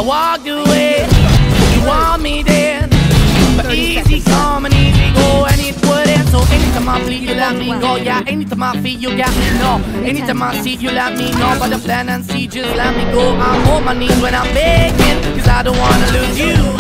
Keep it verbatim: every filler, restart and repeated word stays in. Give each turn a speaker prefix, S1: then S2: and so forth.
S1: walked away. You want me then, but easy come and easy go, and it wouldn't. So anytime I bleed, you let me go. Yeah, anytime I feel, you got me, no. Anytime I see, you let me know. But the plan and see, just let me go. I'm on my knees when I'm begging, cause I don't wanna lose you.